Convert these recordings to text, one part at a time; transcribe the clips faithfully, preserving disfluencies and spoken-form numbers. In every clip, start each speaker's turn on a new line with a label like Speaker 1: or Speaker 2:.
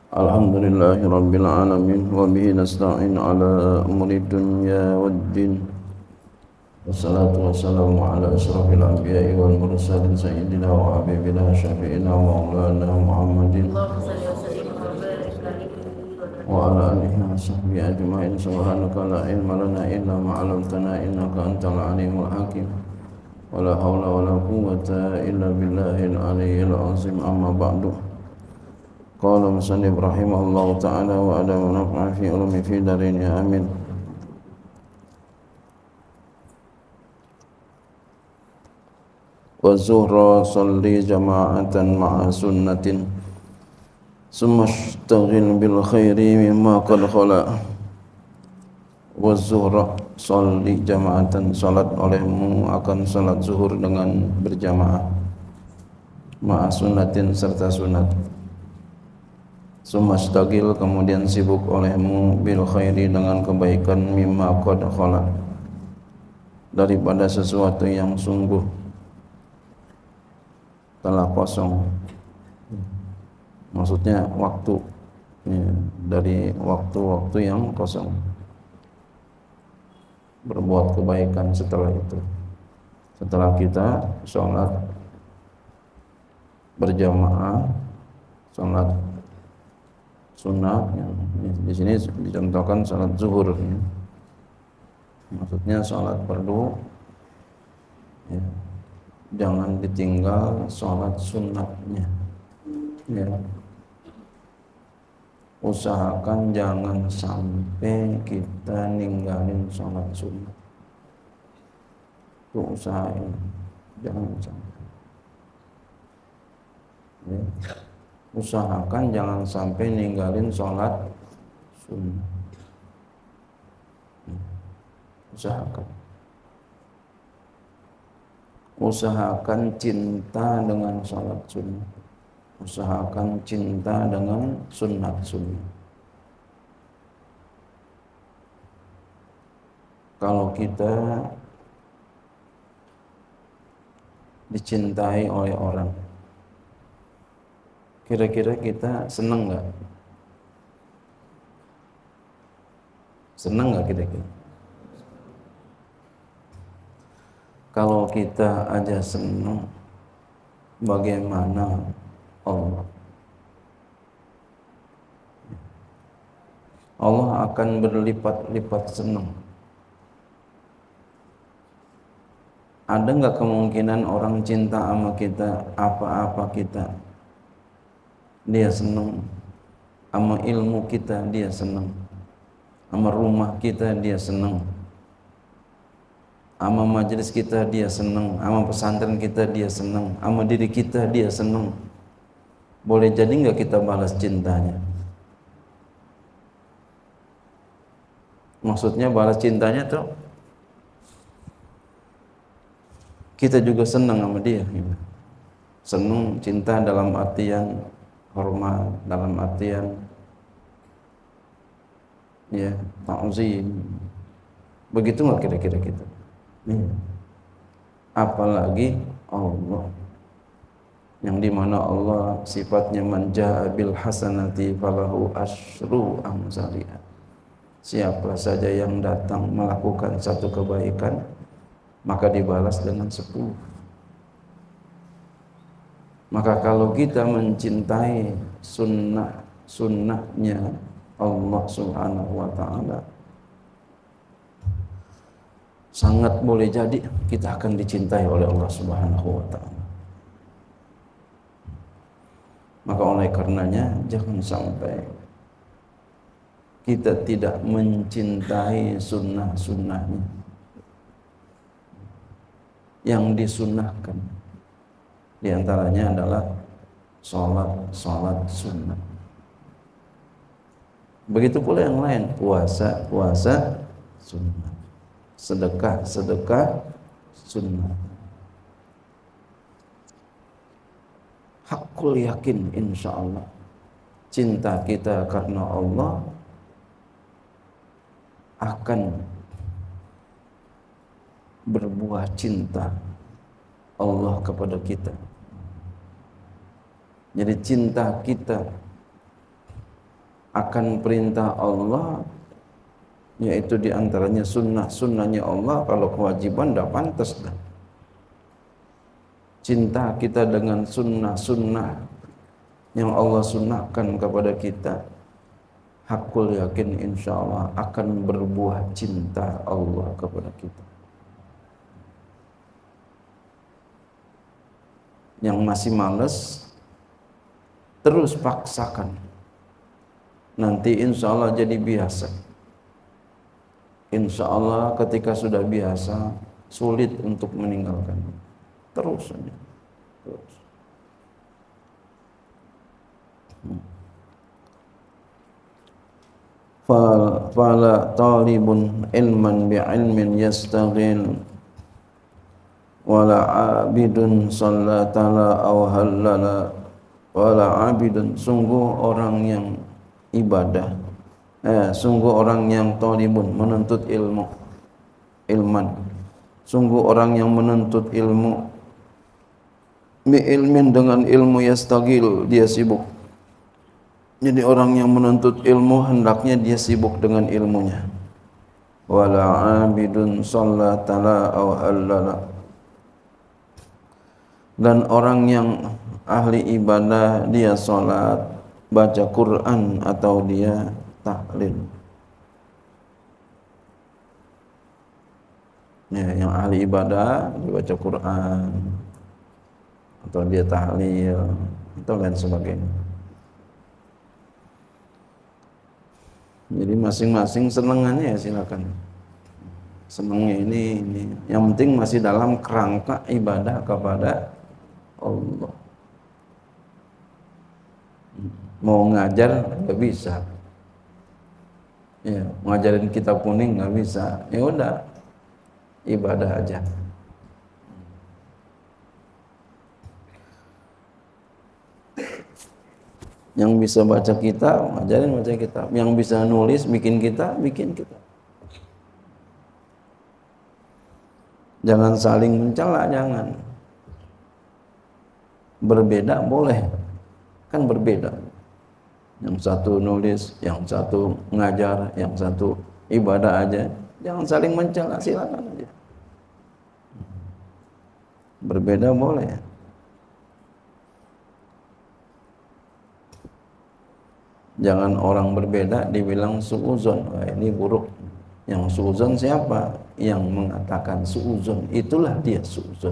Speaker 1: Alhamdulillahi rabbil alamin wa bihi nasta'in ala umuri dunya waddin. Wassalatu wassalamu ala asrafil anbiya'i wal mursalin sayyidina wa habibina syafi'ina wa maulana Muhammadin wa ala alihi wa sahbihi ajma'in. Subhanaka la ilma lana illa ma 'allamtana innaka antal alimul hakim. Wala haula wala quwwata illa billahil aliyyil azim. Amma ba'du. Qala musannif rahimahullahu ta'ala wa ada manfa'a fi ulumi fi darin ya amin. Wa zuhra salli jama'atan ma'a sunnatin summa ishtaghil bil khairi mimma qad khala. Wa zuhra salli jama'atan, salat olehmu akan salat zuhur dengan berjamaah ma'a sunnatin serta sunat. Sumastagil, kemudian sibuk olehmu bil khairi dengan kebaikan mimma qad khala, daripada sesuatu yang sungguh telah kosong. Maksudnya waktu ya, dari waktu-waktu yang kosong, berbuat kebaikan setelah itu, setelah kita sholat berjamaah, sholat sunnah ya. Di sini dicontohkan salat zuhur ya. Maksudnya salat fardu ya. Jangan ditinggal salat sunnahnya ya. Usahakan jangan sampai kita ninggalin salat sunnah. Itu usahain, jangan sampai ya. Usahakan jangan sampai ninggalin sholat sunnah. Usahakan. Usahakan cinta dengan sholat sunnah. Usahakan cinta dengan sunnah sunnah. Kalau kita dicintai oleh orang, kira-kira kita senang nggak? Senang nggak kira-kira? Kalau kita aja senang, bagaimana Allah? Allah akan berlipat-lipat senang. Ada nggak kemungkinan orang cinta sama kita, apa-apa kita dia senang, sama ilmu kita dia senang, sama rumah kita dia senang, sama majelis kita dia senang, sama pesantren kita dia senang, sama diri kita dia senang. Boleh jadi nggak kita balas cintanya? Maksudnya balas cintanya tuh kita juga senang sama dia gitu. Senang, cinta dalam artian hormat, dalam artian ya ta'zim. Begitu nggak kira-kira kita? Ya. Apalagi Allah, yang dimana Allah sifatnya man jaa bil hasanati falahu asyru amsalihha. Siapa saja yang datang melakukan satu kebaikan, maka dibalas dengan sepuluh. Maka kalau kita mencintai sunnah sunnahnya Allah Subhanahu wa ta'ala, sangat boleh jadi kita akan dicintai oleh Allah Subhanahu wa ta'ala. Maka oleh karenanya jangan sampai kita tidak mencintai sunnah-sunnahnya yang disunnahkan. Di antaranya adalah sholat-sholat sunnah. Begitu pula yang lain, puasa-puasa sunnah, sedekah-sedekah sunnah. Hakul yakin insya Allah cinta kita karena Allah akan berbuah cinta Allah kepada kita. Jadi cinta kita akan perintah Allah, yaitu diantaranya sunnah-sunnahnya Allah. Kalau kewajiban tidak pantas dah. Cinta kita dengan sunnah-sunnah yang Allah sunnahkan kepada kita, hakul yakin insya Allah akan berbuah cinta Allah kepada kita. Yang masih males, terus paksakan. Nanti insya Allah jadi biasa. Insya Allah ketika sudah biasa, sulit untuk meninggalkan. Terus saja. Terus. Hmm. Fala talibun ilman bi'ilmin yastaghil wala abidun sallatala aw halala wala abidun, sungguh orang yang ibadah, eh, sungguh orang yang talibun, menuntut ilmu, ilman, sungguh orang yang menuntut ilmu, bi ilmin, dengan ilmu, yastaghil, dia sibuk. Jadi orang yang menuntut ilmu hendaknya dia sibuk dengan ilmunya. Wala abidun sallatala aw halala, dan orang yang ahli ibadah dia salat, baca Quran atau dia tahlil. Ya, yang ahli ibadah dia baca Quran atau dia tahlil atau lain sebagainya. Jadi masing-masing senengannya ya silakan. Senangnya ini, ini. Yang penting masih dalam kerangka ibadah kepada Allah. Mau ngajar nggak bisa, ya, ngajarin kitab kuning nggak bisa, ya udah ibadah aja. Yang bisa baca kitab, ngajarin baca kitab. Yang bisa nulis, bikin kitab, bikin kitab. Jangan saling mencela, jangan. Berbeda boleh, kan berbeda. Yang satu nulis, yang satu ngajar, yang satu ibadah aja. Jangan saling mencela, silakan aja. Berbeda boleh. Jangan orang berbeda dibilang suuzon. Wah, ini buruk. Yang suuzon siapa? Yang mengatakan suuzon, itulah dia suuzon.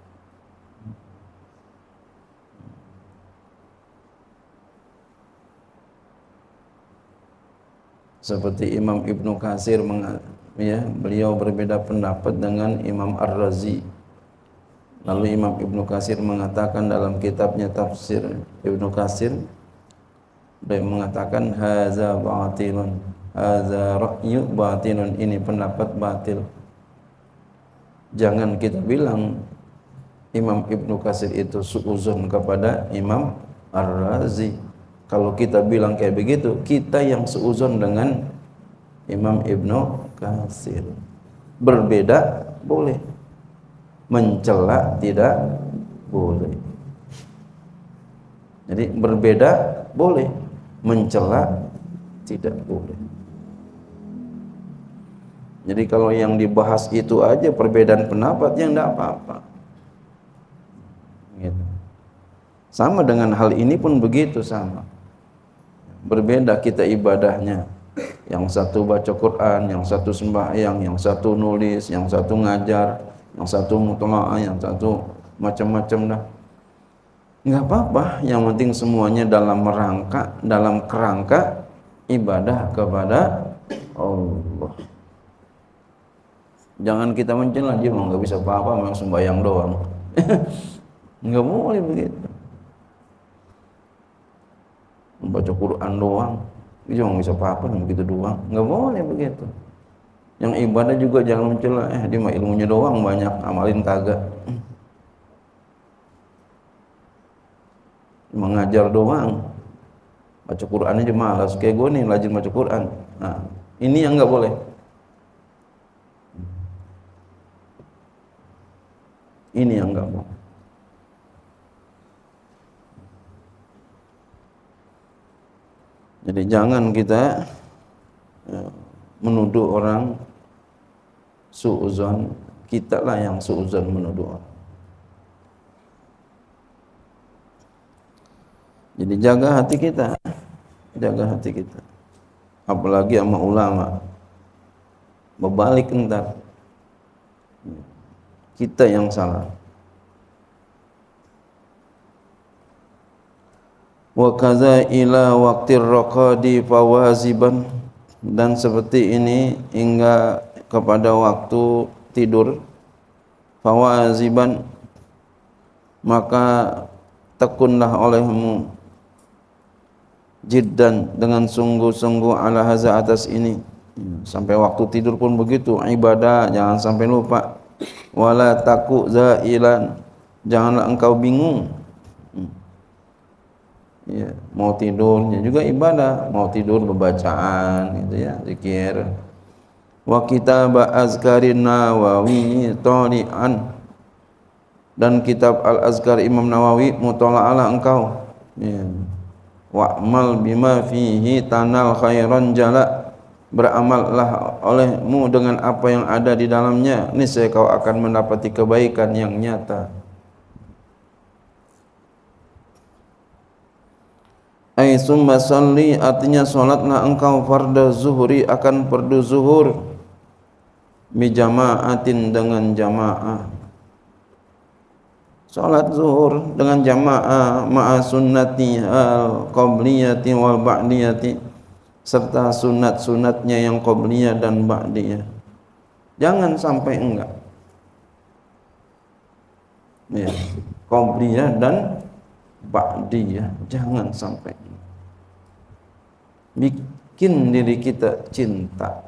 Speaker 1: Seperti Imam Ibnu Katsir, ya, beliau berbeda pendapat dengan Imam Ar-Razi. Lalu Imam Ibnu Katsir mengatakan dalam kitabnya Tafsir Ibnu Katsir, dia mengatakan haza batilun, haza ra'yu batilun, ini pendapat batil. Jangan kita bilang Imam Ibnu Katsir itu suuzon kepada Imam Ar-Razi. Kalau kita bilang kayak begitu, kita yang seuzon dengan Imam Ibnu Katsir. Berbeda boleh, mencela tidak boleh. Jadi berbeda boleh, mencela tidak boleh. Jadi kalau yang dibahas itu aja perbedaan pendapat, yang tidak apa-apa. Gitu. Sama dengan hal ini pun begitu, sama. Berbeda kita ibadahnya. Yang satu baca Quran, yang satu sembahyang, yang satu nulis, yang satu ngajar, yang satu mutola'ah, yang satu macam-macam dah. Enggak apa-apa, yang penting semuanya dalam rangka, dalam kerangka ibadah kepada Allah. Jangan kita mencela, dia mah enggak bisa apa-apa, memang sembahyang doang. Enggak boleh begitu. Membaca Quran doang, dia mah bisa apa-apa, begitu doang. Enggak boleh begitu. Yang ibadah juga jangan mencela, eh dia mah ilmunya doang banyak, amalin kagak. Mengajar doang, baca Quran aja malas. Kayak gue nih rajin baca Quran. Nah, ini yang enggak boleh. Ini yang enggak boleh. Jadi jangan kita ya, menuduh orang suuzon, kita lah yang suuzon menuduh orang. Jadi jaga hati kita, jaga hati kita. Apalagi sama ulama, berbalik entar kita yang salah. Wa kaza ila waqtir raqadi fawaziban, dan seperti ini hingga kepada waktu tidur, fawaziban, maka tekunlah olehmu jiddan, dengan sungguh-sungguh, ala haza, atas ini. Sampai waktu tidur pun begitu, ibadah jangan sampai lupa. Wala taku zailan, janganlah engkau bingung. Ya, mau tidurnya juga ibadah, mau tidur bacaan gitu ya, zikir. Wa kitab azkarin Nawawi tali'an, dan kitab Al-Azkar Imam Nawawi mutala'alah engkau. Ya. Wa'mal bima fihi tanal khairan jala, beramallah olehmu dengan apa yang ada di dalamnya, niscaya kau akan mendapati kebaikan yang nyata. Ai summa salli, artinya salatlah engkau fardu zuhri, akan fardu zuhur, bi jamaatin, dengan jamaah. Salat zuhur dengan jamaah, ma'a sunnati al qabliyati wal ba'diyati, serta sunat-sunatnya yang qabliyah dan ba'diyah. Jangan sampai enggak. Ya, qabliyah dan ba'diyah, jangan sampai. Bikin diri kita cinta.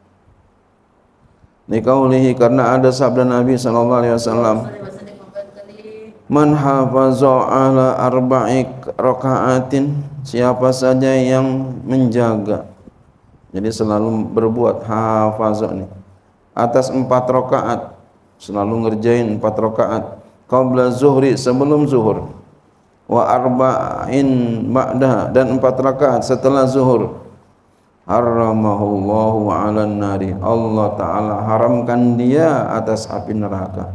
Speaker 1: Liqaulihi, karena ada sabda Nabi sallallahu alaihi wasallam, man hafaza ala arba'i raka'atin, siapa saja yang menjaga, jadi selalu berbuat hafaza ini atas empat rakaat, selalu ngerjain empat rakaat, qabla zuhri, sebelum zuhur, wa arba'in ba'da, dan empat rakaat setelah zuhur, haramahullahu 'alan nari, Allah taala haramkan dia atas api neraka.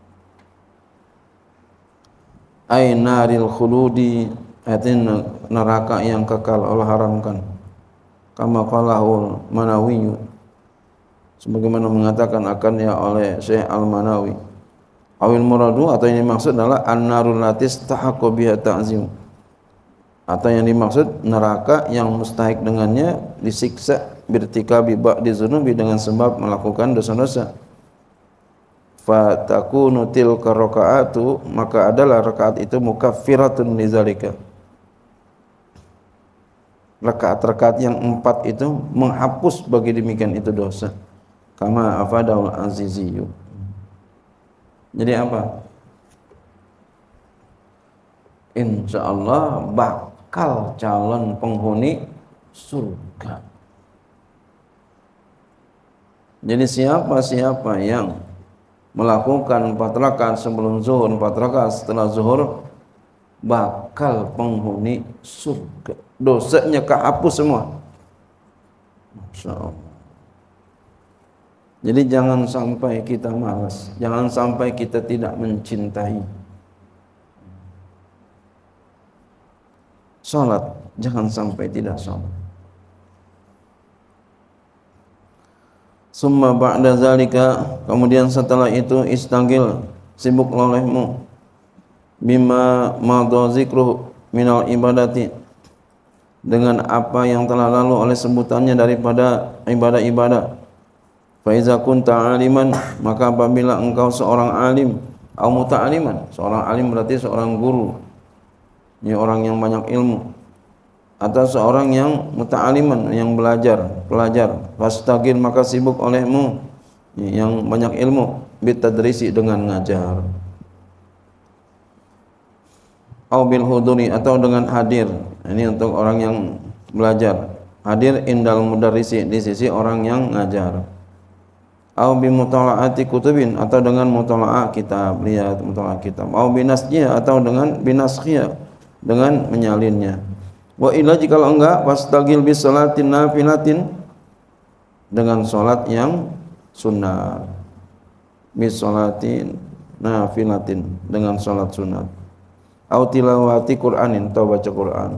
Speaker 1: Ai naril khuludi, artinya neraka yang kekal Allah haramkan. Kama qalahul Manawi, sebagaimana mengatakan akan ya oleh Syekh Al-Manawi. Awil muradu, atau yang dimaksud adalah an-narul latis tahaqqu biha ta'zim, atau yang dimaksud neraka yang mustahik dengannya disiksa birtikabi ba'di dzunubi, dengan sebab melakukan dosa-dosa. Fatakunu tilka rakaatu, maka adalah rakaat itu mukaffiratun lizalika, rakaat-rakaat yang empat itu menghapus bagi demikian itu dosa. Kama afadaul aziziyu. Jadi apa? Insyaallah bakal calon penghuni surga. Jadi siapa-siapa yang melakukan empat rakaat sebelum zuhur, empat rakaat setelah zuhur, bakal penghuni surga. Dosanya kehapus semua. Masya Allah. Jadi jangan sampai kita malas, jangan sampai kita tidak mencintai salat, jangan sampai tidak salat. Summa ba'da zalika, kemudian setelah itu istagil, sibuk olehmu, bima madha zikruh minal ibadati, dengan apa yang telah lalu oleh sebutannya daripada ibadah-ibadah. Fa iza kunta aliman, maka apabila engkau seorang alim, au muta'aliman, seorang alim berarti seorang guru, ini orang yang banyak ilmu, atau seorang yang muta'aliman, yang belajar, pelajar. Fastagil, maka sibuk olehmu yang banyak ilmu, bitadrisi, dengan ngajar. Au bil huduri, atau dengan hadir. Ini untuk orang yang belajar. Hadir indal mudarrisi, di sisi orang yang ngajar. Au bi mutala'ati kutubin, atau dengan mutala'ah kitab, lihat mutala'ah kitab. Au binasjiyah, atau dengan binaskhiyah, dengan menyalinnya. Wa illa jikalau enggak fastagil bis salatin nafilatin, dengan salat yang sunat. Bis salatin nafilatin, dengan salat sunat. Au tilawati Qur'anin, atau baca Qur'an.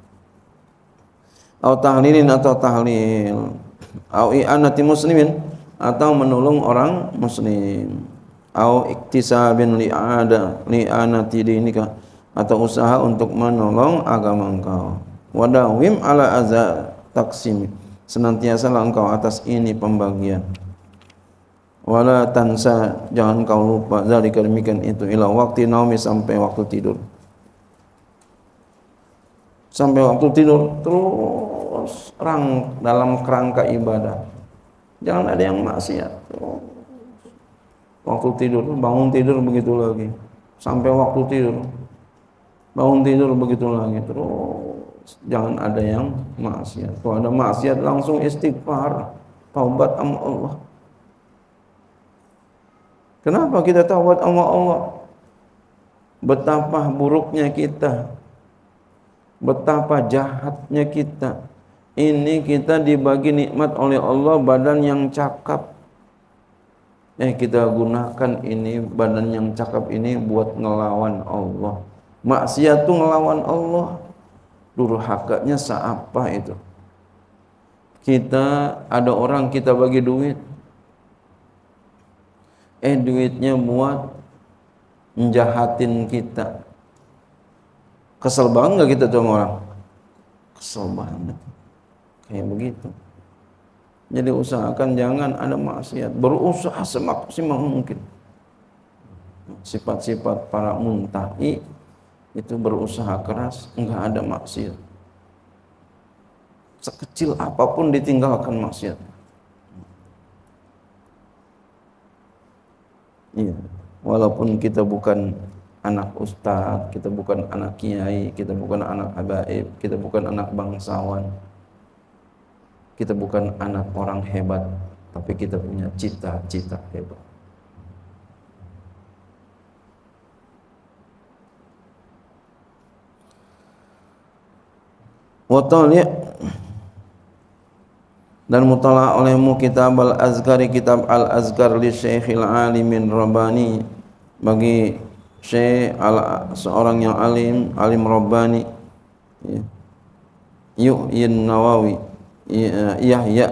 Speaker 1: Au tahlilin, atau tahlil. Au i'anati muslimin, atau menolong orang muslim. Au iktisabin li'ada li'anati dinika, atau usaha untuk menolong agama engkau. Wadawim ala azza taksim, senantiasalah engkau atas ini pembagian. Wala tansa, jangan kau lupa, zalika demikian itu, ila waktu naumi, sampai waktu tidur. Sampai waktu tidur terus rang dalam kerangka ibadah. Jangan ada yang maksiat. Waktu tidur, bangun tidur begitu lagi. Sampai waktu tidur, bangun tidur begitu lagi. Terus jangan ada yang maksiat. Kalau ada maksiat langsung istighfar, taubat sama Allah. Kenapa kita taubat sama Allah? Betapa buruknya kita, betapa jahatnya kita. Ini kita dibagi nikmat oleh Allah, badan yang cakap. Eh kita gunakan ini badan yang cakap ini buat ngelawan Allah. Maksiat tuh ngelawan Allah. Durhakanya seapa itu. Kita ada orang kita bagi duit. Eh duitnya buat menjahatin kita. Kesel banget gak kita tuh sama orang? Kesel banget. Kayak begitu. Jadi usahakan jangan ada maksiat. Berusaha semaksimal mungkin. Sifat-sifat para muntahi itu berusaha keras, enggak ada maksiat. Sekecil apapun ditinggalkan maksiat. Iya, walaupun kita bukan anak ustadz, kita bukan anak kiai, kita bukan anak habaib, kita bukan anak bangsawan, kita bukan anak orang hebat, tapi kita punya cita-cita hebat. Watali' dan mutala' olehmu kitab al-azkari, kitab al-azkar li syekhil alimin rabbani, bagi syekh al, seorang yang alim, alim rabbani, ya. Yu'yin Nawawi, Yahya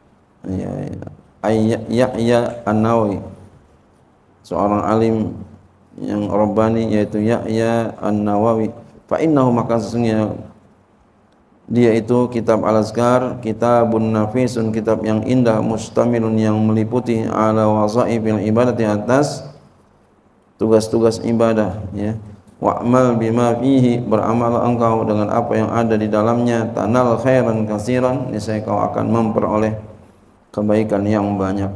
Speaker 1: Yahya An-Nawawi, seorang alim yang rabbani, yaitu Yahya An-Nawawi. Fa innahu, maka sesungguhnya dia itu kitab al-azkar, kitabun nafisun, kitab yang indah, mustamilun, yang meliputi ala wazaifil ibadati, atas tugas-tugas ibadah, ya. Wa'mal bima fihi, beramal engkau dengan apa yang ada di dalamnya, tanal khairan katsiran, niscaya kau akan memperoleh kebaikan yang banyak.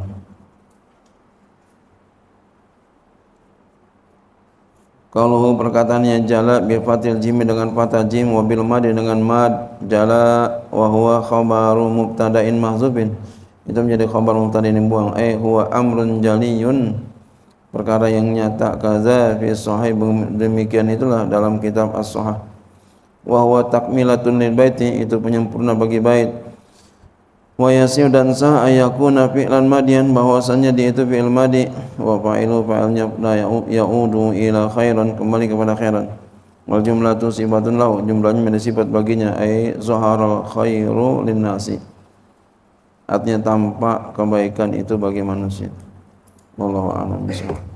Speaker 1: Kalau perkataannya jala bi fatil jim, dengan fathah jim, wa bil mad, dengan mad, jala wa huwa khabaru mubtada'in mahzubin, itu menjadi khabar mubtada' yang dibuang. Eh huwa amrun jaliyun, perkara yang nyata. Kaza fi sahih, demikian itulah dalam kitab as-sahih. Wa huwa takmilatun lil baiti, itu penyempurna bagi bait. Wa yasir, dan sah ayakuna fi'lan madian, bahwasanya dia itu fi'il madi. Wa fa'ilu, fa'ilnya ya'udu ila khairan, kembali kepada khairan. Wal jumlatu sifatun lahu, jumlahnya menjadi sifat baginya. Ai zaharal khairu linnasi, artinya tampak kebaikan itu bagi manusia. Wallahu a'lam bishawab.